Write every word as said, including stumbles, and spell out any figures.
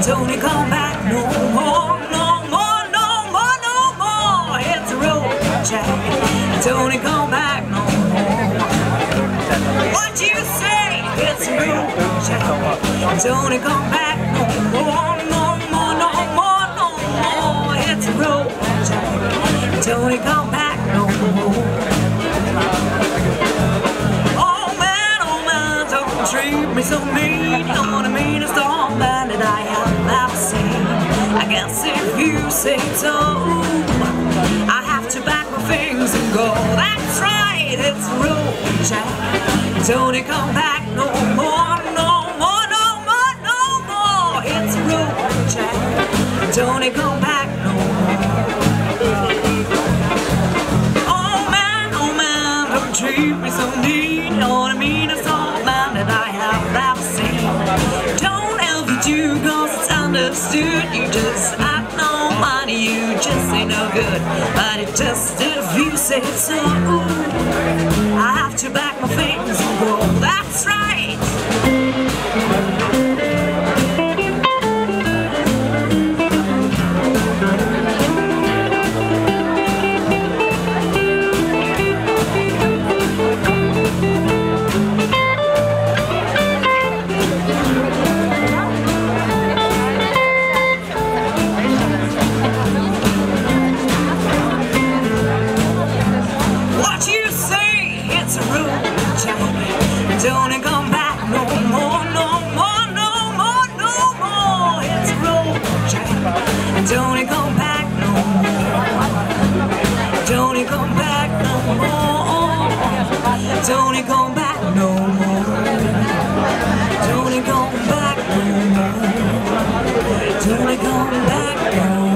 Don't you come back no more, no more, no more, no more. Hit the road, Jack. Don't you come back no more. What you say? Hit the road, Jack. Don't you come back no more, no more, no more, no more. Hit the road, Jack. Don't you come back no more. Oh man, oh man, don't treat me so mean. You're the meanest old man that I have ever seen. I guess if you say so, I have to pack my things and go. That's right, it's a rule, Jack. Don't you come back no more, no more, no more, no more. It's a rule, Jack. Don't you come back no more. Oh man, oh man, don't treat me so mean. You're the meanest old man that I have ever seen. Don't ever do, cause it's understood. You just have no money, you just ain't no good. But it just if you say so, I have to back my things and go. That's right. Don't you come back no more, no more, no more, no more. It's a road, Jack. Don't you come back no more. Don't you come back no more. Don't you come back no more. Don't you come back no more. Don't you come back no more.